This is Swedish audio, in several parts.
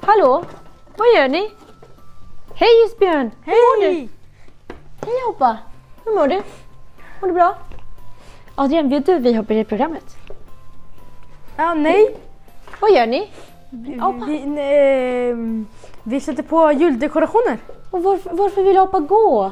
Hallå, vad gör ni? Hej Isbjörn! Hej! Hur mår du? Hej Hoppa! Hur mår du? Mår du bra? Adrian, vet du vi hoppar i programmet? Ja, nej. Vad gör ni? Vi sätter på juldekorationer. Och varför vill Hoppa gå?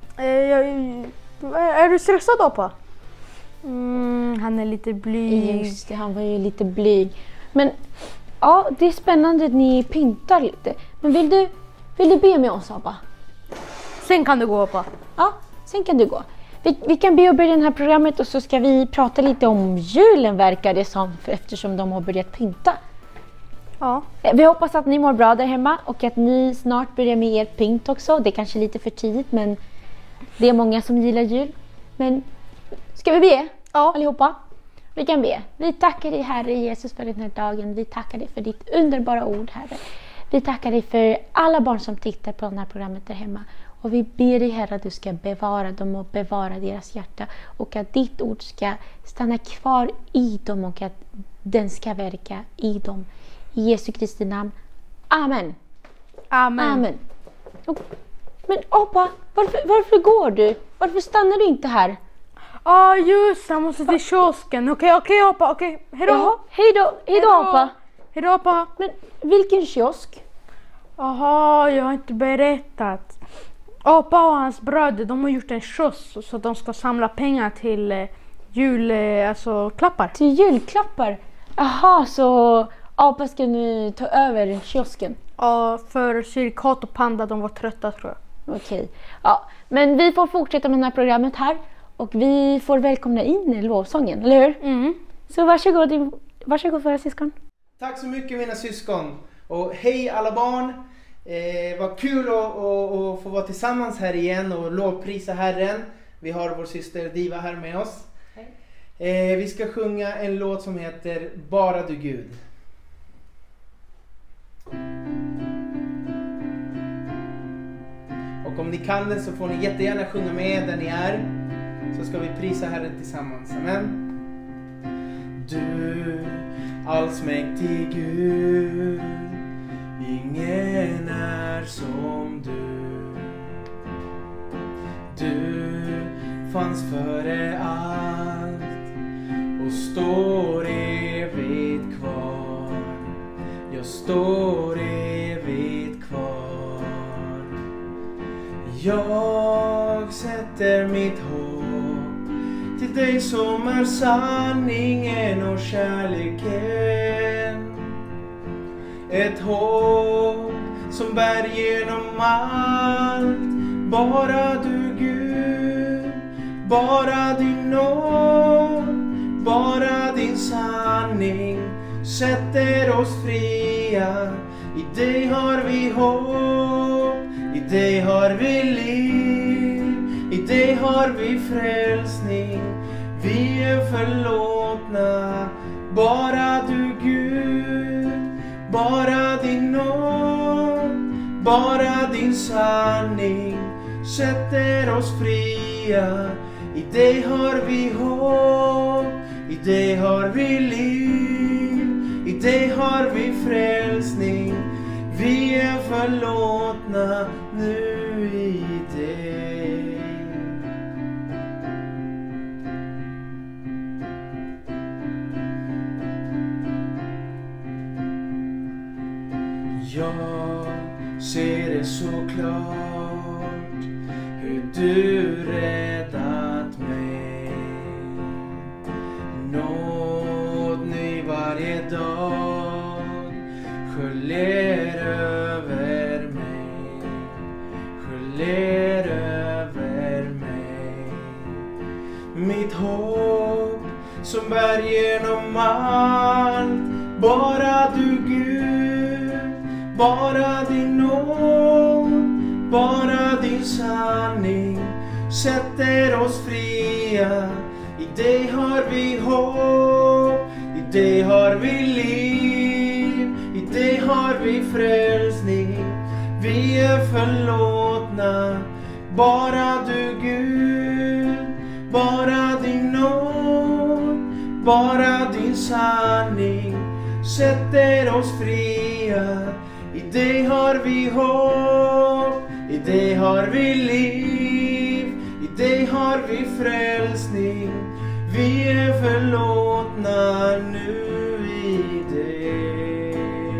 Är du stressad, Hoppa? Han är lite blyg. Just det, han var ju lite blyg. Men ja, det är spännande att ni pyntar lite. Men vill du be med oss, Hoppa? Sen kan du gå, Hoppa. Ja, sen kan du gå. Vi kan be och börja det här programmet och så ska vi prata lite om julen, verkar det som, eftersom de har börjat pynta. Ja. Vi hoppas att ni mår bra där hemma och att ni snart börjar med ert pynt också. Det är kanske lite för tidigt, men det är många som gillar jul. Men ska vi be? Ja. Allihopa? Vi kan be. Vi tackar dig, Herre Jesus, för den här dagen. Vi tackar dig för ditt underbara ord, Herre. Vi tackar dig för alla barn som tittar på det här programmet där hemma. Och vi ber dig, Herre, att du ska bevara dem och bevara deras hjärta. Och att ditt ord ska stanna kvar i dem och att den ska verka i dem. I Jesu Kristi namn. Amen. Amen. Amen. Men Hoppa, varför går du? Varför stannar du inte här? Ja, just jag måste till kiosken. Okej, Hoppa. Okej, hejdå. Jaha, hejdå Hoppa. Hejdå, Hoppa. Men vilken kiosk? Jaha, jag har inte berättat. Hoppa och hans bröder, de har gjort en kiosk så de ska samla pengar till klappar. Till julklappar? Jaha, så Apa ska nu ta över kiosken? Ja, för Sirikat och Panda, de var trötta, tror jag. Okej, ja. Men vi får fortsätta med det här programmet här. Och vi får välkomna in i lovsången, eller hur? Mm. Så varsågod våra syskon. Tack så mycket, mina syskon. Och hej alla barn. Vad kul att få vara tillsammans här igen och lovprisa Herren. Vi har vår syster Diva här med oss. Vi ska sjunga en låt som heter Bara du Gud. Och om ni kan den så får ni jättegärna sjunga med där ni är. Så ska vi prisa Herren tillsammans. Amen. Du allsmäktig Gud, ingen är som du. Du fanns före allt och står evigt kvar. Jag står evigt kvar. Jag sätter mitt hopp till dig som är sanningen och kärleken. Ett hopp som bär genom allt. Bara du Gud, bara din nåd, bara din sanning sätter oss fria. I dig har vi hopp, i dig har vi liv, i dig har vi frälsning. Vi är förlåtna, bara du Gud, bara din nåd, bara din sanning sätter oss fria. I dig har vi hopp, i dig har vi liv, i dig har vi frälsning. Vi är förlåtna nu i dig. Jag ser det så klart hur du räddat mig. Nåd ny varje dag sköljer över mig, sköljer över mig. Mitt hopp som bär genom allt, bara du Gud, bara din nåd, bara din sanning sätter oss fria. I dig har vi hopp, i dig har vi liv, i dig har vi frälsning. Vi är förlåtna, bara du Gud, bara din nåd, bara din sanning sätter oss fria. I dig har vi hopp, i dig har vi liv, i dig har vi frälsning. Vi är förlåtna nu i dig.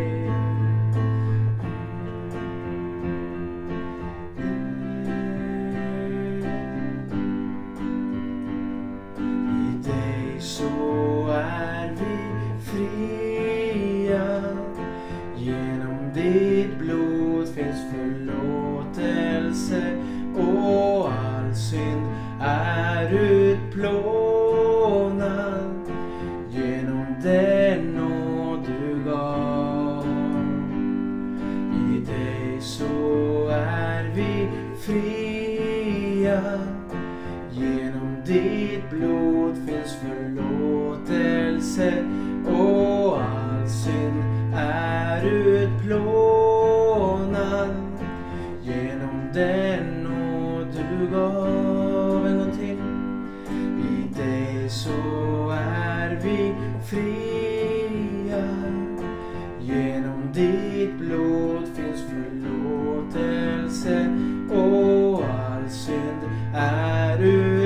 I dig så är vi fria. Genom ditt blod finns förlåtelse och all synd är utplånad genom den nåd du gav. I dig så är vi fria. Genom ditt blod finns förlåtelse och all synd är utplånad genom den nåd du gav. En gång till. I dig så är vi fria. Genom ditt blod finns förlåtelse och all synd är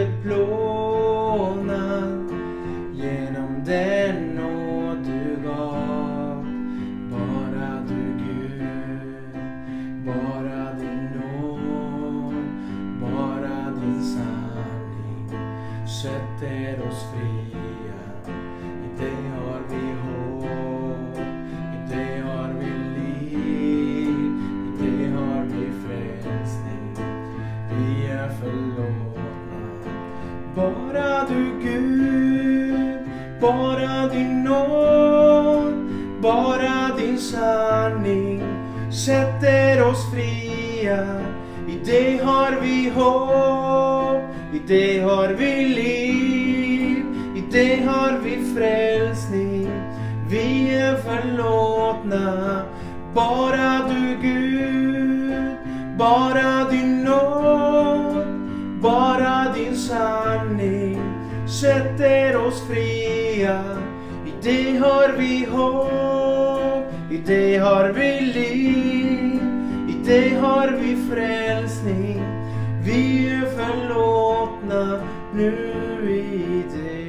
utplånad genom den nåd du gav. Bara du Gud, bara din nåd, bara din sanning sätter oss fria. I dig har vi hopp, i dig har vi liv, i dig har vi frälsning. Vi är förlåtna. Bara du Gud, bara din nåd, bara din sanning sätter oss fria. I dig har vi hopp, i dig har vi liv, i dig har vi frälsning. Vi är förlåtna. Bara du Gud, bara din nåd, bara din sanning sätter oss fria. I dig har vi hopp, i dig har vi liv, i dig har vi frälsning. Vi är förlåtna nu i dig.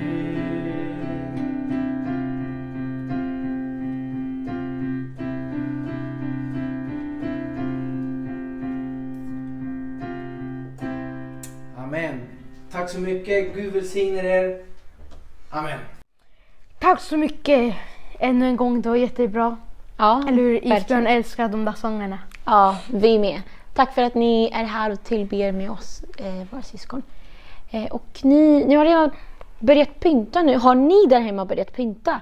Amen. Tack så mycket. Gud välsigner er. Amen. Tack så mycket ännu en gång, det var jättebra. Ja, Eller hur? verkligen. Isbjörn älskar de där sångerna. Ja, vi med. Tack för att ni är här och tillber med oss, våra syskon. Och ni har redan börjat pynta nu. Har ni där hemma börjat pynta?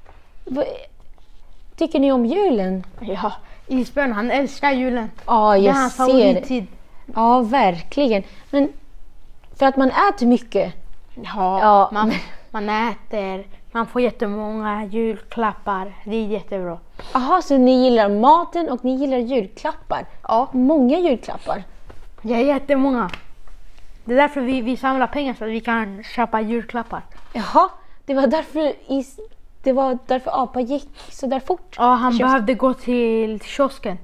Tycker ni om julen? Ja, Isbjörn han älskar julen. Ja, Det är jag hans ser. favorittid. Ja, verkligen. Men för att man äter mycket. Ja, man äter, man får jättemånga julklappar. Det är jättebra. Jaha, så ni gillar maten och ni gillar julklappar? Ja, Många julklappar. det är jättemånga. Det är därför vi samlar pengar så att vi kan köpa julklappar. Jaha, det var därför Apa gick så där fort. Ja, han Kiosk. behövde gå till kiosken.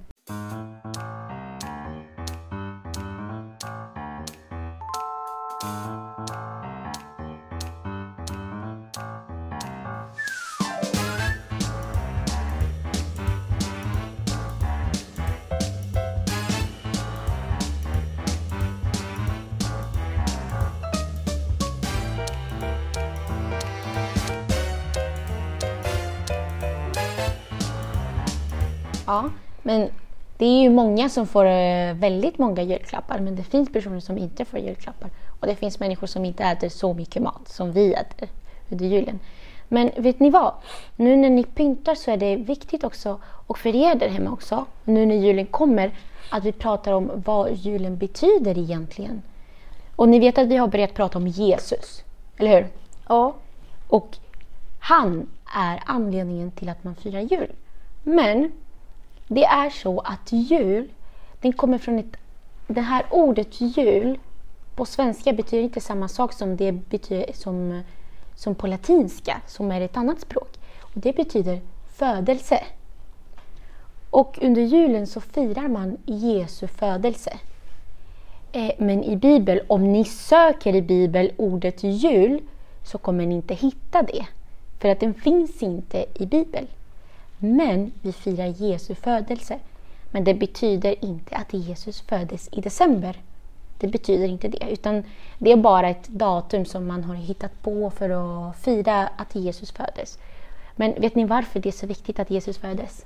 Ja, men det är ju många som får väldigt många julklappar, men det finns personer som inte får julklappar. Och det finns människor som inte äter så mycket mat som vi äter under julen. Men vet ni vad? Nu när ni pyntar så är det viktigt också, och för er där hemma också, nu när julen kommer, att vi pratar om vad julen betyder egentligen. Och ni vet att vi har börjat prata om Jesus, eller hur? Ja. Och han är anledningen till att man firar jul. Men det är så att jul, den kommer från det här ordet jul på svenska betyder inte samma sak som det betyder som på latinska, som är ett annat språk. Och det betyder födelse. Och under julen så firar man Jesu födelse. Men i Bibeln, om ni söker i Bibeln ordet jul så kommer ni inte hitta det. För att den finns inte i Bibeln. Men vi firar Jesu födelse. Men det betyder inte att Jesus föddes i december. Det betyder inte det. Utan det är bara ett datum som man har hittat på för att fira att Jesus föddes. Men vet ni varför det är så viktigt att Jesus föddes?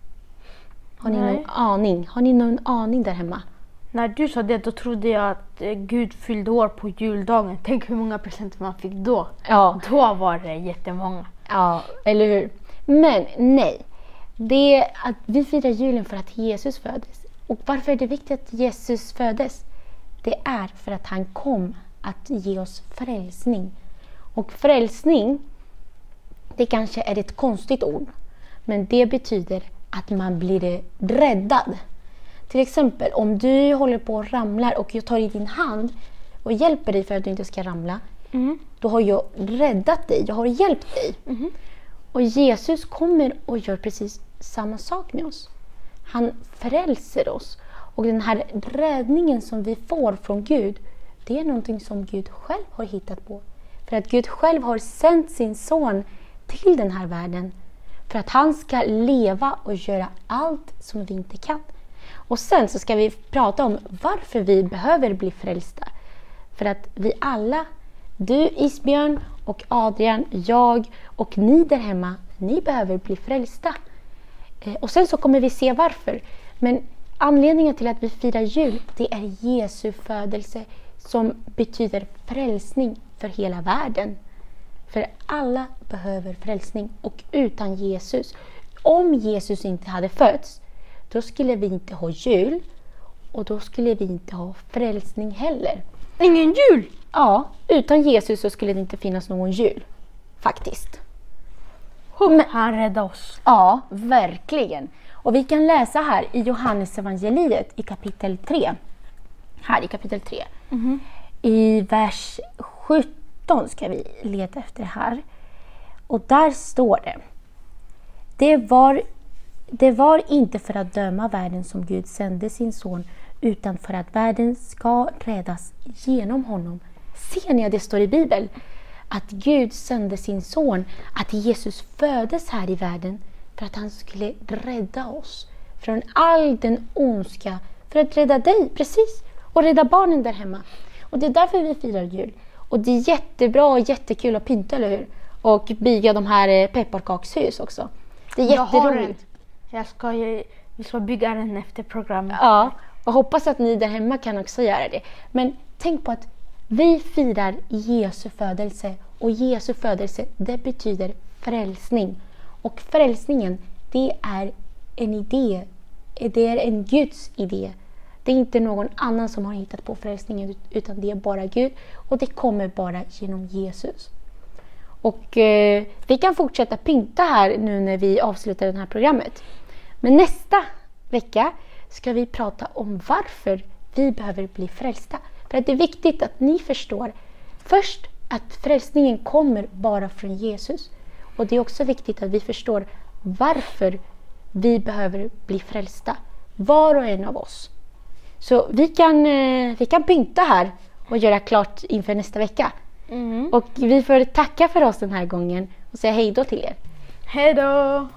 Har ni någon aning? Har ni någon aning där hemma? När du sa det, då trodde jag att Gud fyllde år på juldagen. Tänk hur många presenter man fick då. Ja. Då var det jättemånga. Ja, eller hur? Men nej. Det är att vi firar julen för att Jesus föddes. Och varför är det viktigt att Jesus föddes? Det är för att han kom att ge oss frälsning. Och frälsning, det kanske är ett konstigt ord. Men det betyder att man blir räddad. Till exempel om du håller på att ramla och jag tar i din hand och hjälper dig för att du inte ska ramla. Då har jag räddat dig, jag har hjälpt dig. Och Jesus kommer och gör precis samma sak med oss. Han frälser oss. Och den här räddningen som vi får från Gud, det är någonting som Gud själv har hittat på. För att Gud själv har sänt sin son till den här världen. För att han ska leva och göra allt som vi inte kan. Och sen så ska vi prata om varför vi behöver bli frälsta. För att vi alla, du Isbjörn och Adrian, jag och ni där hemma, ni behöver bli frälsta. Och sen så kommer vi se varför. Men anledningen till att vi firar jul, det är Jesu födelse som betyder frälsning för hela världen. För alla behöver frälsning. Och utan Jesus, om Jesus inte hade fötts, då skulle vi inte ha jul. Och då skulle vi inte ha frälsning heller. Ingen jul? Ja, utan Jesus så skulle det inte finnas någon jul. Faktiskt. Men han räddade oss. Ja, verkligen. Och vi kan läsa här i Johannes evangeliet i kapitel 3. Här i kapitel 3. I vers 17 ska vi leta efter här. Och där står det. Det var inte för att döma världen som Gud sände sin son, utan för att världen ska räddas genom honom. Ser ni att det står i Bibeln? Att Gud sände sin son, att Jesus föddes här i världen för att han skulle rädda oss från all den ondska. För att rädda dig, precis. Och rädda barnen där hemma. Och det är därför vi firar jul. Och det är jättebra och jättekul att pynta, eller hur? Och bygga de här pepparkakshus också. Det är jätteroligt. Vi ska bygga den efter programmet. Ja, och hoppas att ni där hemma kan också göra det. Men tänk på att vi firar Jesu födelse. Och Jesu födelse, det betyder frälsning. Och frälsningen, det är en idé. Det är en Guds idé. Det är inte någon annan som har hittat på frälsningen, utan det är bara Gud. Och det kommer bara genom Jesus. Och vi kan fortsätta pynta här nu när vi avslutar det här programmet. Men nästa vecka ska vi prata om varför vi behöver bli frälsta. För att det är viktigt att ni förstår först att frälsningen kommer bara från Jesus. Och det är också viktigt att vi förstår varför vi behöver bli frälsta. Var och en av oss. Så vi kan pynta här och göra klart inför nästa vecka. Och vi får tacka för oss den här gången och säga hej då till er. Hej då!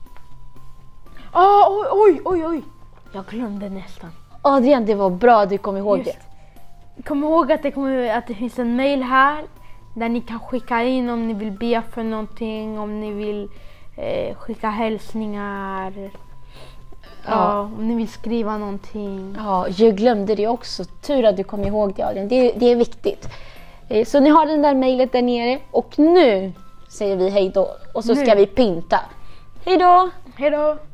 Oj! Jag glömde nästan. Adrian, det var bra du kom ihåg det. Kom ihåg att det finns en mail här där ni kan skicka in om ni vill be för någonting, om ni vill skicka hälsningar. Ja, om ni vill skriva någonting. Ja, jag glömde det också. Tur att du kom ihåg det, Adrian. Det är viktigt. Så ni har den där mejlet där nere. Och nu säger vi hej då. Och så ska vi pynta. Hej då! Hej då!